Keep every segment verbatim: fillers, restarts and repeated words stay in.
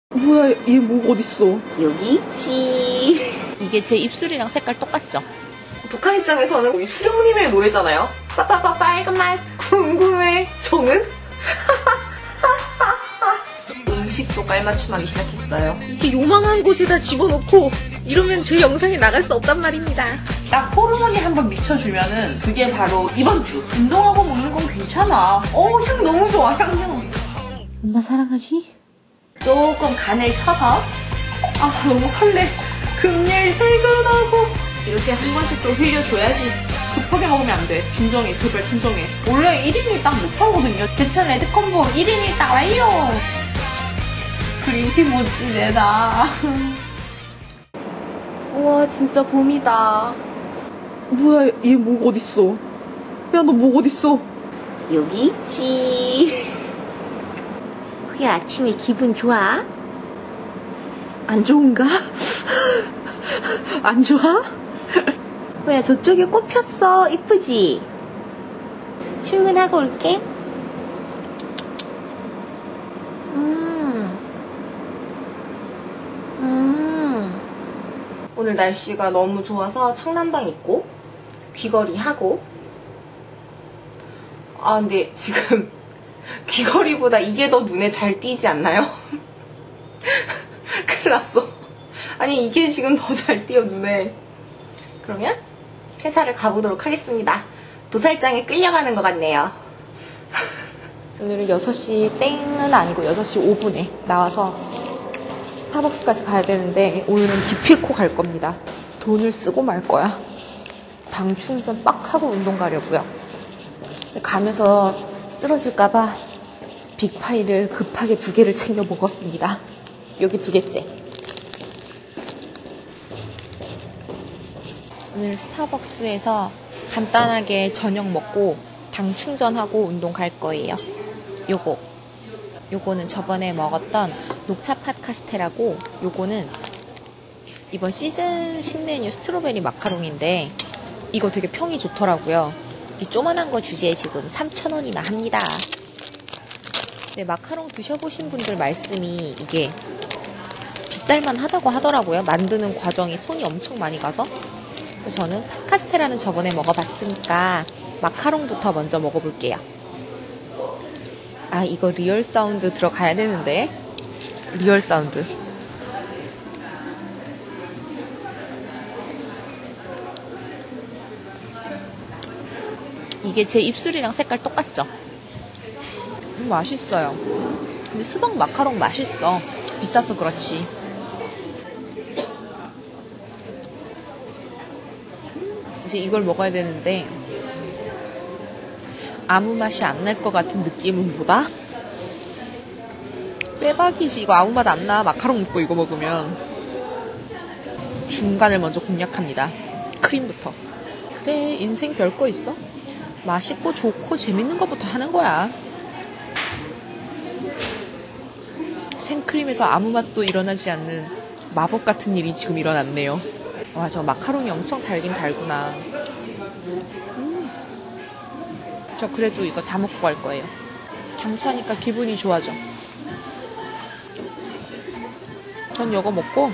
뭐야, 얘 목 어딨어? 여기 있지. 이게 제 입술이랑 색깔 똑같죠? 북한 입장에서는 우리 수령님의 노래잖아요. 빠빠빠 빨간 맛 궁금해 정은? 음식도 깔맞춤하기 시작했어요. 이렇게 요망한 곳에다 집어넣고 이러면 제 영상에 나갈 수 없단 말입니다. 딱 호르몬이 한번 미쳐주면은 그게 바로 이번 주 운동하고 먹는 건 괜찮아. 어, 향 너무 좋아. 향향. 엄마 사랑하지? 조금 간을 쳐서 아 너무 설레. 금요일 퇴근하고 이렇게 한 번씩 또 흘려줘야지. 급하게 먹으면 안 돼. 진정해, 제발 진정해. 원래 일 인이 딱 못하거든요. 대천 레드콤보 일 인이 딱 완료. 그린티 멋지네다. 우와 진짜 봄이다. 뭐야, 얘 목 어딨어? 야, 너 목 어딨어? 여기 있지. 후야, 아침에 기분 좋아? 안 좋은가? 안 좋아? 후야, 저쪽에 꽃 폈어. 이쁘지? 출근하고 올게. 음. 음. 오늘 날씨가 너무 좋아서 청남방 있고 귀걸이 하고. 아 근데 지금 귀걸이보다 이게 더 눈에 잘 띄지 않나요? 큰일 났어. 아니 이게 지금 더 잘 띄어 눈에. 그러면 회사를 가보도록 하겠습니다. 도살장에 끌려가는 것 같네요. 오늘은 여섯 시 땡은 아니고 여섯 시 오 분에 나와서 스타벅스까지 가야 되는데 오늘은 기필코 갈 겁니다. 돈을 쓰고 말 거야. 당 충전 빡 하고 운동 가려고요. 가면서 쓰러질까봐 빅파이를 급하게 두 개를 챙겨 먹었습니다. 여기 두 개째. 오늘 스타벅스에서 간단하게 저녁 먹고 당 충전하고 운동 갈 거예요. 요거 요거는 저번에 먹었던 녹차팥 카스테라고, 요거는 이번 시즌 신메뉴 스트로베리 마카롱인데 이거 되게 평이 좋더라고요. 이 조만한 거 주제에 지금 삼천 원이나 합니다. 네, 마카롱 드셔보신 분들 말씀이 이게 비쌀만 하다고 하더라고요. 만드는 과정이 손이 엄청 많이 가서. 그래서 저는 팥카스테라는 저번에 먹어봤으니까 마카롱부터 먼저 먹어볼게요. 아, 이거 리얼 사운드 들어가야 되는데. 리얼 사운드. 이게 제 입술이랑 색깔 똑같죠? 음, 맛있어요. 근데 수박 마카롱 맛있어. 비싸서 그렇지. 이제 이걸 먹어야 되는데 아무 맛이 안 날 것 같은 느낌은 뭐다? 빼박이지. 이거 아무 맛 안 나. 마카롱 먹고 이거 먹으면. 중간을 먼저 공략합니다. 크림부터. 그래, 인생 별거 있어? 맛있고 좋고 재밌는 것부터 하는 거야. 생크림에서 아무 맛도 일어나지 않는 마법 같은 일이 지금 일어났네요. 와, 저 마카롱이 엄청 달긴 달구나. 음. 저 그래도 이거 다 먹고 갈 거예요. 당차니까 기분이 좋아져. 전 이거 먹고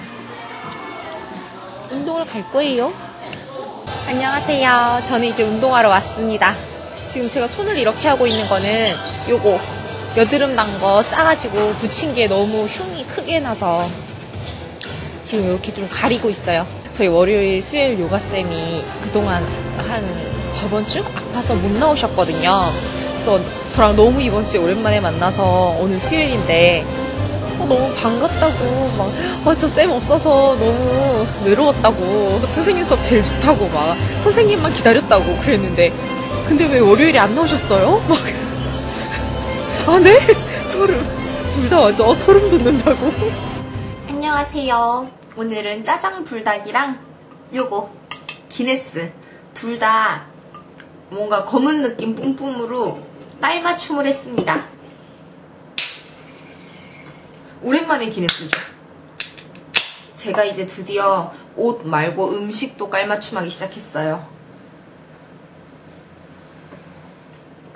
운동을 갈 거예요. 안녕하세요. 저는 이제 운동하러 왔습니다. 지금 제가 손을 이렇게 하고 있는 거는 요거 여드름 난 거 짜가지고 붙인 게 너무 흉이 크게 나서 지금 이렇게 좀 가리고 있어요. 저희 월요일 수요일 요가쌤이 그동안 한 저번 주 아파서 못 나오셨거든요. 그래서 저랑 너무 이번 주에 오랜만에 만나서 오늘 수요일인데 어, 너무 반갑다고 막 아, 저 쌤 없어서 너무 외로웠다고, 선생님 수업 제일 좋다고, 막 선생님만 기다렸다고 그랬는데 근데 왜 월요일에 안 나오셨어요? 막 아, 네? 소름. 둘 다 완전 어, 소름 돋는다고. 안녕하세요. 오늘은 짜장 불닭이랑 요거 기네스 둘 다 뭔가 검은 느낌 뿜뿜으로 깔맞춤을 했습니다. 오랜만에 기네스죠. 제가 이제 드디어 옷 말고 음식도 깔맞춤하기 시작했어요.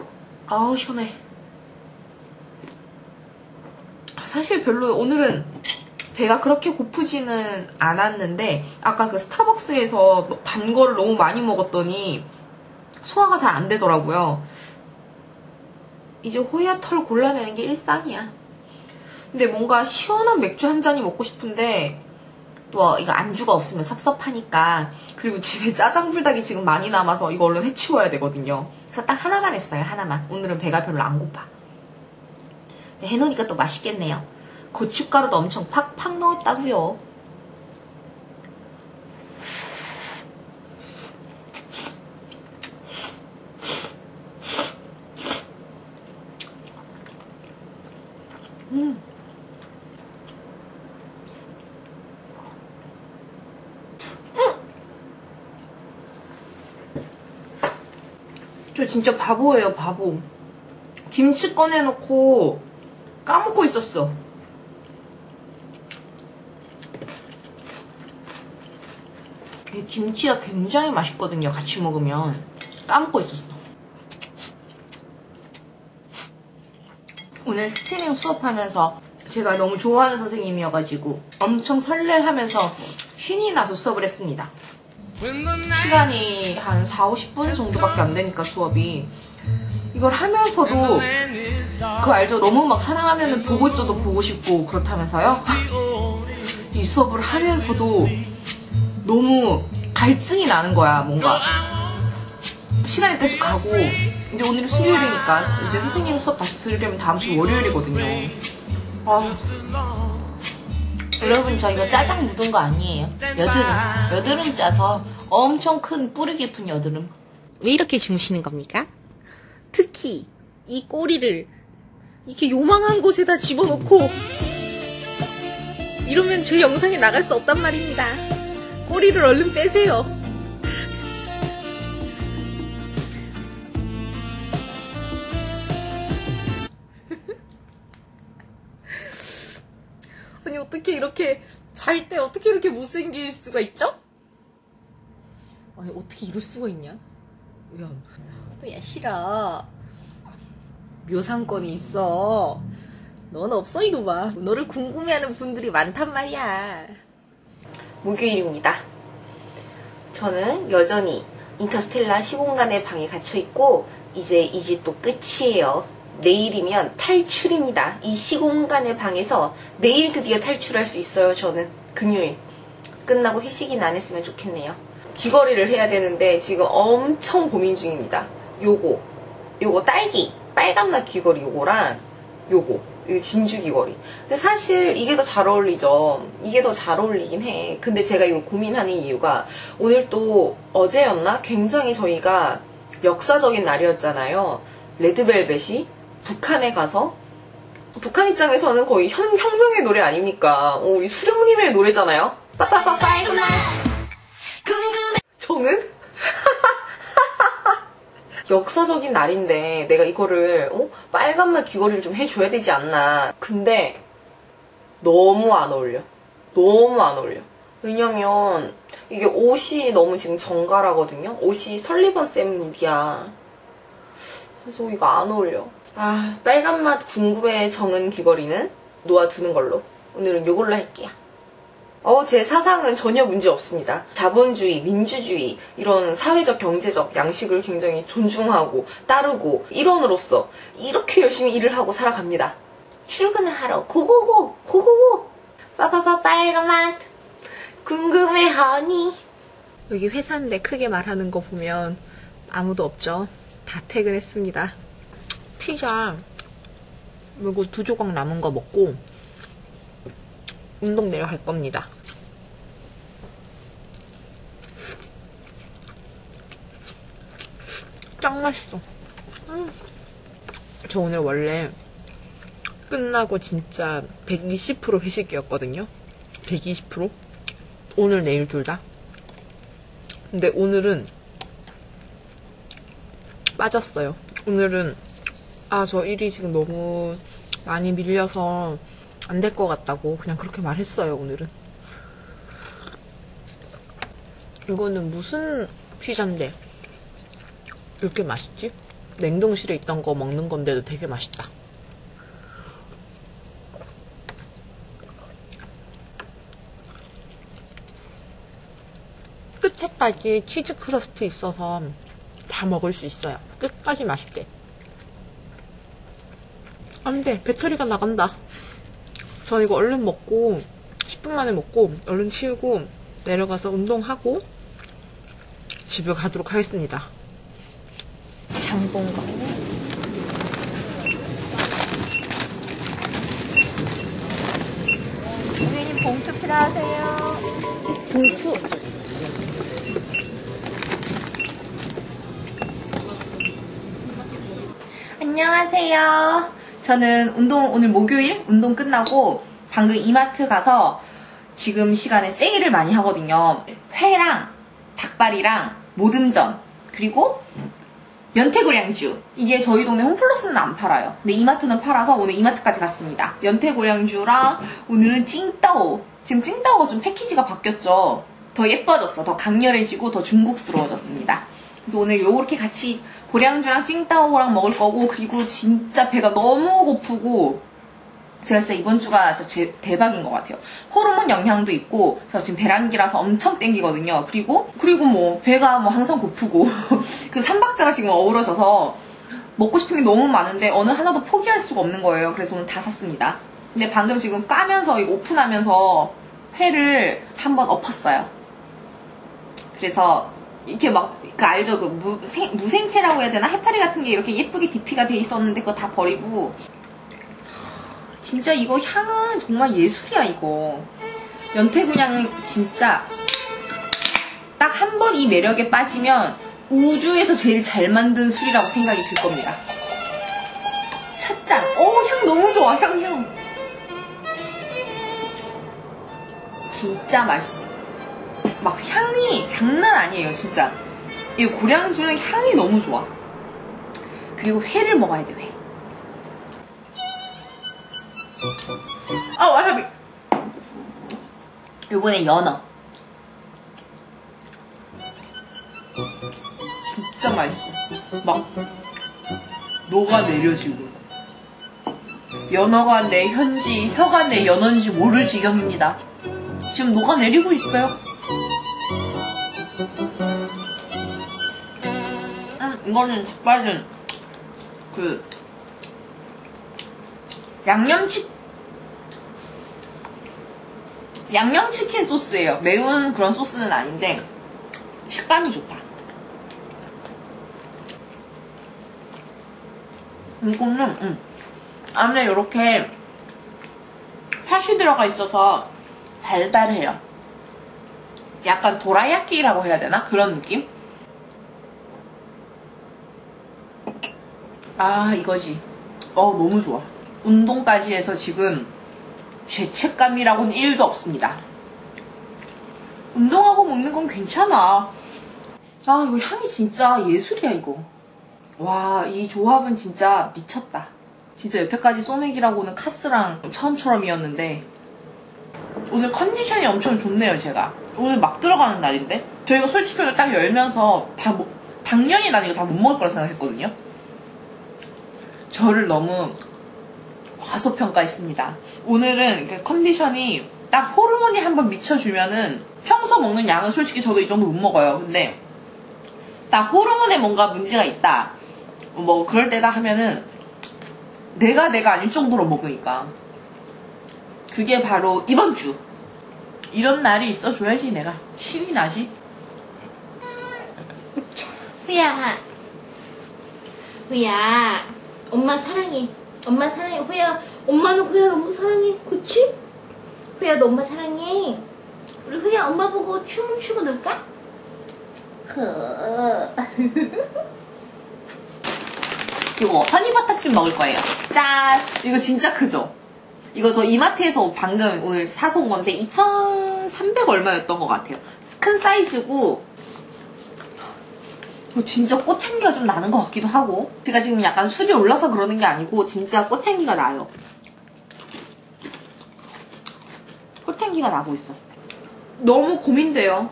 아우 시원해. 사실 별로 오늘은 배가 그렇게 고프지는 않았는데 아까 그 스타벅스에서 단 거를 너무 많이 먹었더니 소화가 잘 안 되더라고요. 이제 호야털 골라내는 게 일상이야. 근데 뭔가 시원한 맥주 한 잔이 먹고 싶은데 또 이거 안주가 없으면 섭섭하니까, 그리고 집에 짜장 불닭이 지금 많이 남아서 이거 얼른 해치워야 되거든요. 그래서 딱 하나만 했어요. 하나만. 오늘은 배가 별로 안 고파. 해놓으니까 또 맛있겠네요. 고춧가루도 엄청 팍팍 넣었다고요. 음. 저 진짜 바보예요, 바보. 김치 꺼내놓고 까먹고 있었어. 이 김치가 굉장히 맛있거든요, 같이 먹으면. 까먹고 있었어. 오늘 스트링 수업하면서 제가 너무 좋아하는 선생님이어가지고 엄청 설레하면서 신이 나서 수업을 했습니다. 시간이 한 사오십 분 정도밖에 안 되니까 수업이. 이걸 하면서도 그거 알죠? 너무 막 사랑하면 보고 있어도 보고 싶고 그렇다면서요? 이 수업을 하면서도 너무 갈증이 나는 거야. 뭔가 시간이 계속 가고, 이제 오늘은 수요일이니까 이제 선생님 수업 다시 들으려면 다음 주 월요일이거든요. 아, 여러분, 저 이거 짜장 묻은 거 아니에요. 여드름. 여드름 짜서 엄청 큰 뿌리 깊은 여드름. 왜 이렇게 주무시는 겁니까? 특히 이 꼬리를 이렇게 요망한 곳에다 집어넣고 이러면 제 영상에 나갈 수 없단 말입니다. 꼬리를 얼른 빼세요. 아니, 어떻게 이렇게 잘 때 어떻게 이렇게 못생길 수가 있죠? 아니, 어떻게 이럴 수가 있냐? 야, 야, 싫어. 묘상권이 있어. 넌 없어, 이놈아. 너를 궁금해하는 분들이 많단 말이야. 목요일입니다. 저는 여전히 인터스텔라 시공간의 방에 갇혀있고, 이제 이 집도 끝이에요. 내일이면 탈출입니다. 이 시공간의 방에서 내일 드디어 탈출할 수 있어요. 저는 금요일 끝나고 회식이나 안 했으면 좋겠네요. 귀걸이를 해야 되는데 지금 엄청 고민 중입니다. 요거 요거 딸기 빨간맛 귀걸이 요거랑 요거 이거 진주 귀걸이. 근데 사실 이게 더 잘 어울리죠. 이게 더 잘 어울리긴 해. 근데 제가 이걸 고민하는 이유가, 오늘 또 어제였나? 굉장히 저희가 역사적인 날이었잖아요. 레드벨벳이 북한에 가서, 북한 입장에서는 거의 현, 혁명의 노래 아닙니까? 어, 우리 수령님의 노래잖아요. 빠빠빠빠이구나. 정은? 역사적인 날인데 내가 이거를 어? 빨간맛 귀걸이를 좀 해줘야 되지 않나. 근데 너무 안 어울려. 너무 안 어울려. 왜냐면 이게 옷이 너무 지금 정갈하거든요. 옷이 설리번 쌤 룩이야. 그래서 이거 안 어울려. 아, 빨간맛 궁금해 정은 귀걸이는 놓아두는 걸로. 오늘은 요걸로 할게요. 어, 제 사상은 전혀 문제 없습니다. 자본주의, 민주주의, 이런 사회적, 경제적 양식을 굉장히 존중하고 따르고 일원으로서 이렇게 열심히 일을 하고 살아갑니다. 출근을 하러 고고고! 고고고! 빠빠빠 빨간맛 궁금해 하니. 여기 회사인데 크게 말하는 거 보면 아무도 없죠. 다 퇴근했습니다. 피자 이거 두 조각 남은 거 먹고 운동 내려 갈 겁니다. 짱 맛있어. 음. 저 오늘 원래 끝나고 진짜 백이십 퍼센트 회식이었거든요. 백이십 퍼센트? 오늘 내일 둘 다. 근데 오늘은 빠졌어요. 오늘은 아, 저 일이 지금 너무 많이 밀려서 안 될 것 같다고 그냥 그렇게 말했어요. 오늘은. 이거는 무슨 피자인데 이렇게 맛있지? 냉동실에 있던 거 먹는 건데도 되게 맛있다. 끝에까지 치즈 크러스트 있어서 다 먹을 수 있어요. 끝까지 맛있게. 안 돼. 배터리가 나간다. 저 이거 얼른 먹고 십 분 만에 먹고 얼른 치우고 내려가서 운동하고 집에 가도록 하겠습니다. 장본 거. 고객님 봉투 필요하세요? 봉투. 안녕하세요. 저는 운동, 오늘 목요일 운동 끝나고 방금 이마트 가서 지금 시간에 세일을 많이 하거든요. 회랑 닭발이랑 모듬전 그리고 연태고량주. 이게 저희 동네 홈플러스는 안 팔아요. 근데 이마트는 팔아서 오늘 이마트까지 갔습니다. 연태고량주랑 오늘은 찡따오. 지금 찡따오가 좀 패키지가 바뀌었죠. 더 예뻐졌어. 더 강렬해지고 더 중국스러워졌습니다. 그래서 오늘 요렇게 같이 고량주랑 찡따오랑 먹을 거고, 그리고 진짜 배가 너무 고프고 제가 진짜 이번 주가 진짜 제, 대박인 것 같아요. 호르몬 영향도 있고 저 지금 배란기라서 엄청 땡기거든요. 그리고 그리고 뭐 배가 뭐 항상 고프고 그 삼박자가 지금 어우러져서 먹고 싶은 게 너무 많은데 어느 하나도 포기할 수가 없는 거예요. 그래서 오늘 다 샀습니다. 근데 방금 지금 까면서 이거 오픈하면서 회를 한번 엎었어요. 그래서 이렇게 막 그 알죠? 그 무생, 무생채라고 해야 되나? 해파리 같은 게 이렇게 예쁘게 디피가 돼 있었는데 그거 다 버리고. 진짜 이거 향은 정말 예술이야. 이거 연태고량은 진짜 딱 한 번 이 매력에 빠지면 우주에서 제일 잘 만든 술이라고 생각이 들 겁니다. 첫 잔. 오, 향 너무 좋아. 향 향 진짜 맛있어. 막 향이 장난 아니에요. 진짜 이 고량주는 향이 너무 좋아. 그리고 회를 먹어야 돼. 회. 아, 와사비. 요번에 연어. 진짜 맛있어. 막 녹아내려 지금. 연어가 내 현지, 혀가 내 연어인지 모를 지경입니다. 지금 녹아내리고 있어요. 음, 이거는 닭발은 그 양념치 양념치킨 소스예요. 매운 그런 소스는 아닌데 식감이 좋다. 이거는 음, 안에 이렇게 팥이 들어가 있어서 달달해요. 약간 도라야끼라고 해야 되나? 그런 느낌? 아, 이거지. 어, 너무 좋아. 운동까지 해서 지금 죄책감이라고는 일도 없습니다. 운동하고 먹는 건 괜찮아. 아, 이거 향이 진짜 예술이야, 이거. 와, 이 조합은 진짜 미쳤다. 진짜 여태까지 소맥이라고는 카스랑 처음처럼이었는데 오늘 컨디션이 엄청 좋네요. 제가 오늘 막 들어가는 날인데 저희가 솔직히 오늘 딱 열면서 다 뭐, 당연히 난 이거 다 못 먹을 거라 생각했거든요. 저를 너무 과소평가했습니다. 오늘은 컨디션이 딱 호르몬이 한번 미쳐주면은 평소 먹는 양은 솔직히 저도 이 정도 못 먹어요. 근데 딱 호르몬에 뭔가 문제가 있다 뭐 그럴 때다 하면은 내가 내가 아닐 정도로 먹으니까 그게 바로 이번 주. 이런 날이 있어줘야지 내가 신이 나지. 후야, 후야, 엄마 사랑해. 엄마 사랑해. 후야, 엄마는 후야 너무 사랑해. 그치? 후야, 너 엄마 사랑해. 우리 후야 엄마 보고 춤 추고 놀까? 이거 허니버터칩 먹을 거예요. 짠! 이거 진짜 크죠? 이거 저 이마트에서 방금 오늘 사서 온 건데 이천삼백 얼마였던 것 같아요. 큰 사이즈고 진짜 꽃향기가 좀 나는 것 같기도 하고 제가 지금 약간 술이 올라서 그러는 게 아니고 진짜 꽃향기가 나요. 꽃향기가 나고 있어. 너무 고민돼요.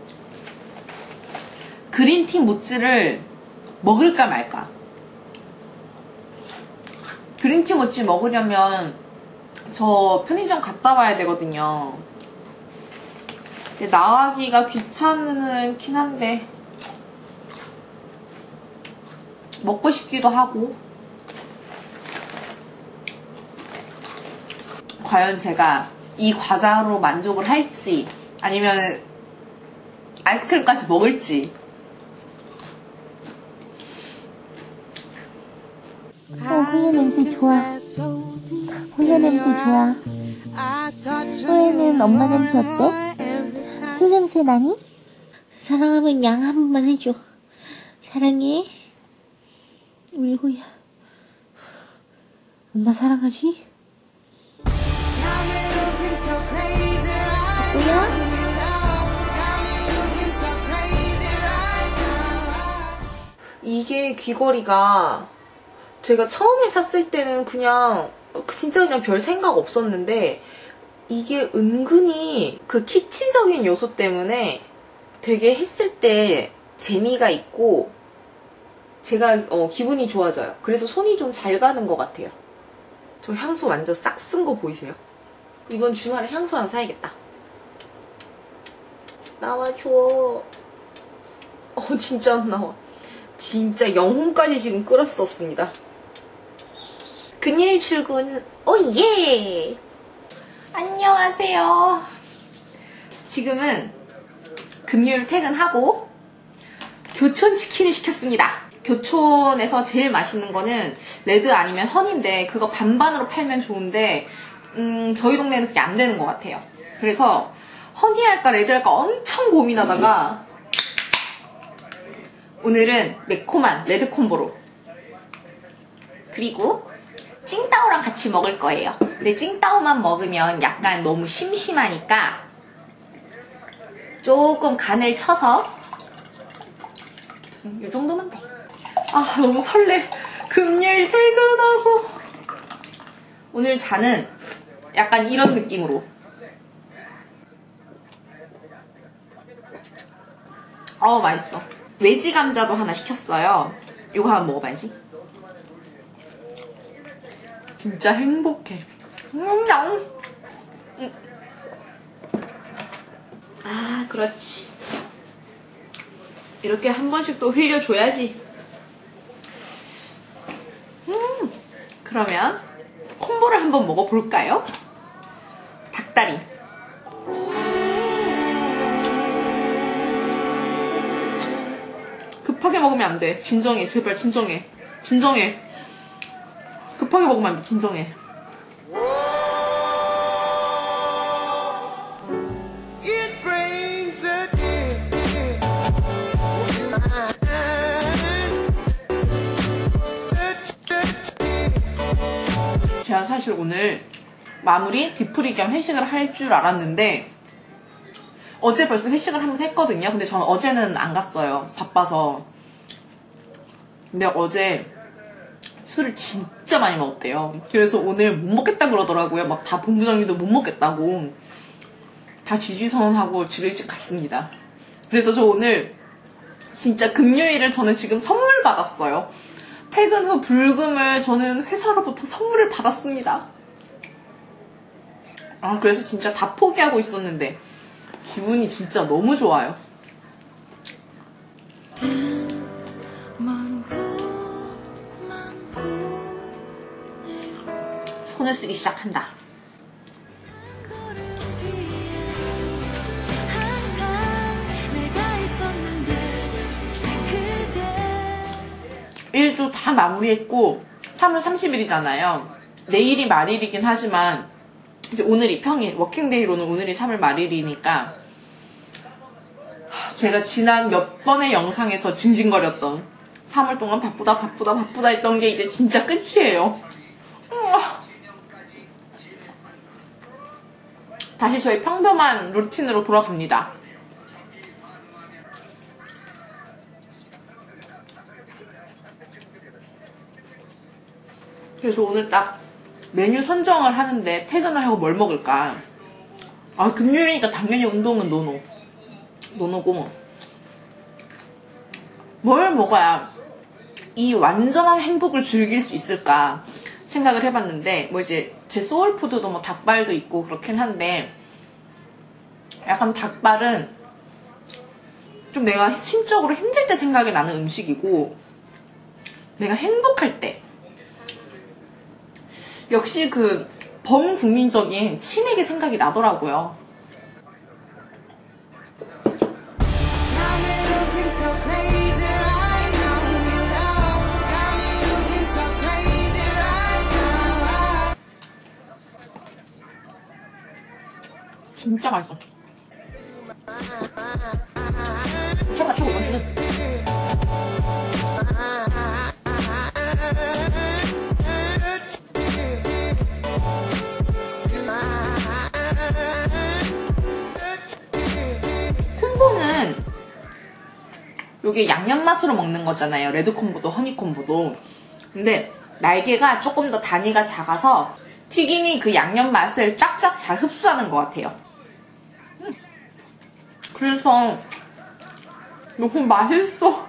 그린티 모찌를 먹을까 말까. 그린티 모찌 먹으려면 저 편의점 갔다 와야 되거든요. 근데 나가기가 귀찮긴 한데 먹고 싶기도 하고. 과연 제가 이 과자로 만족을 할지 아니면 아이스크림까지 먹을지. 어, 호야 냄새 좋아. 호야 냄새 좋아. 호야는 엄마 냄새 어때? 술 냄새 나니? 사랑하면 양 한 번만 해줘. 사랑해. 우리 호야. 엄마 사랑하지? 호야? 이게 귀걸이가 제가 처음에 샀을 때는 그냥 진짜 그냥 별 생각 없었는데 이게 은근히 그 키치적인 요소 때문에 되게 했을 때 재미가 있고 제가 어, 기분이 좋아져요. 그래서 손이 좀 잘 가는 것 같아요. 저 향수 완전 싹 쓴 거 보이세요? 이번 주말에 향수 하나 사야겠다. 나와줘. 어 진짜 안 나와. 진짜 영혼까지 지금 끌었었습니다. 금요일 출근 오예. 안녕하세요. 지금은 금요일 퇴근하고 교촌치킨을 시켰습니다. 교촌에서 제일 맛있는 거는 레드 아니면 허니인데 그거 반반으로 팔면 좋은데 음, 저희 동네는 그게 안 되는 것 같아요. 그래서 허니 할까 레드 할까 엄청 고민하다가 오늘은 매콤한 레드 콤보로 그리고 찡따오랑 같이 먹을 거예요. 근데 찡따오만 먹으면 약간 너무 심심하니까 조금 간을 쳐서 이 정도면 돼. 아 너무 설레. 금요일 퇴근하고 오늘 자는 약간 이런 느낌으로. 어 맛있어. 외지 감자도 하나 시켰어요. 이거 한번 먹어봐야지. 진짜 행복해. 음, 음. 아 그렇지. 이렇게 한 번씩 또 흘려줘야지. 음, 그러면 콤보를 한번 먹어볼까요? 닭다리. 급하게 먹으면 안 돼. 진정해. 제발 진정해. 진정해. 급하게 먹으면 안 돼. 진정해. 제가 사실 오늘 마무리 뒤풀이 겸 회식을 할 줄 알았는데 어제 벌써 회식을 한번 했거든요. 근데 저는 어제는 안 갔어요. 바빠서. 근데 어제 술을 진짜 많이 먹었대요. 그래서 오늘 못 먹겠다 그러더라고요. 막 다 본부장님도 못 먹겠다고. 다 지지선언하고 집에 일찍 갔습니다. 그래서 저 오늘 진짜 금요일을 저는 지금 선물 받았어요. 퇴근 후 불금을 저는 회사로부터 선물을 받았습니다. 아 그래서 진짜 다 포기하고 있었는데 기분이 진짜 너무 좋아요. 손을 쓰기 시작한다. 일도 다 마무리했고 삼월 삼십일이잖아요. 내일이 말일이긴 하지만 이제 오늘이 평일, 워킹데이로는 오늘이 삼월 말일이니까 제가 지난 몇 번의 영상에서 징징거렸던 삼월 동안 바쁘다 바쁘다 바쁘다 했던 게 이제 진짜 끝이에요. 다시 저희 평범한 루틴으로 돌아갑니다. 그래서 오늘 딱 메뉴 선정을 하는데 퇴근을 하고 뭘 먹을까. 아 금요일이니까 당연히 운동은 노노 노노고 뭘 먹어야 이 완전한 행복을 즐길 수 있을까 생각을 해봤는데 뭐 이제 제 소울푸드도 뭐 닭발도 있고 그렇긴 한데 약간 닭발은 좀 내가 심적으로 힘들 때 생각이 나는 음식이고, 내가 행복할 때, 역시 그 범국민적인 치맥의 생각이 나더라고요. 진짜 맛있어. 최고다, 최고. 완전. 콤보는 요게 양념 맛으로 먹는 거잖아요. 레드 콤보도 허니 콤보도. 근데 날개가 조금 더 단위가 작아서 튀김이 그 양념 맛을 쫙쫙 잘 흡수하는 것 같아요. 음. 그래서 너무 맛있어.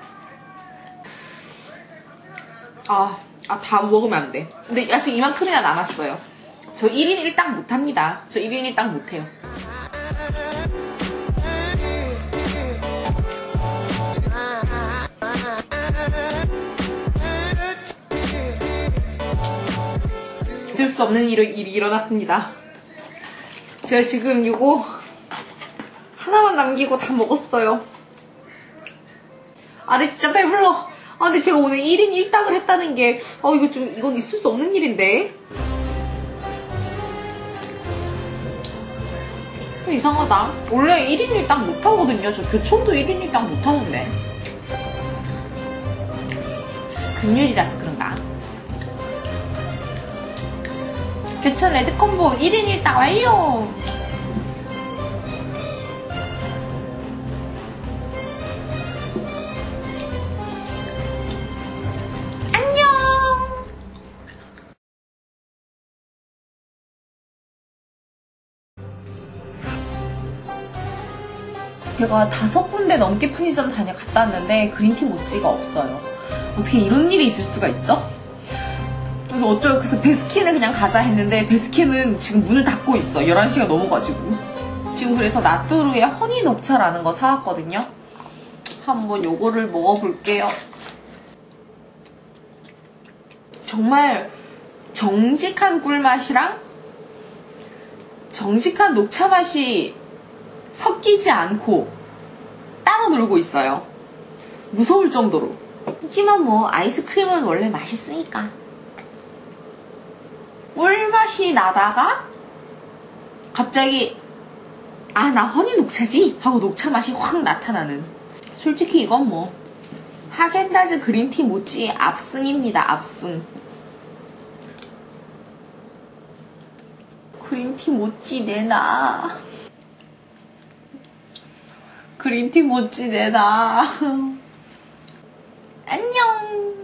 아, 아, 다 먹으면 안 돼. 근데 아직 이만큼이나 남았어요. 저 일 인 일 당 못합니다. 저 일 인 일 당 못해요. 믿을 수 없는 일이, 일이 일어났습니다. 제가 지금 이거 하나만 남기고 다 먹었어요. 아, 근데 진짜 배불러. 아, 근데 제가 오늘 일 인 일 당을 했다는 게, 어, 이거 좀, 이건 있을 수 없는 일인데. 이상하다. 원래 일 인 일 당 못하거든요. 저 교촌도 일 인 일 당 못하는데. 금요일이라서 그런가? 교촌 레드콤보 일 인 일 당 완료! 제가 다섯 군데 넘게 편의점 다녀 갔다 왔는데 그린티 모찌가 없어요. 어떻게 이런 일이 있을 수가 있죠? 그래서 어쩔 그래서 베스킨을 그냥 가자 했는데 베스킨은 지금 문을 닫고 있어. 열한 시가 넘어가지고. 지금 그래서 나뚜루의 허니 녹차라는 거 사왔거든요. 한번 요거를 먹어볼게요. 정말 정직한 꿀맛이랑 정직한 녹차 맛이 섞이지 않고 따로 놀고 있어요. 무서울 정도로. 하지만 뭐 아이스크림은 원래 맛있으니까. 꿀맛이 나다가 갑자기 아, 나 허니 녹차지? 하고 녹차 맛이 확 나타나는. 솔직히 이건 뭐 하겐다즈 그린티 모찌의 압승입니다. 압승. 그린티 모찌 내놔. 그린티 모찌 내놔. 안녕.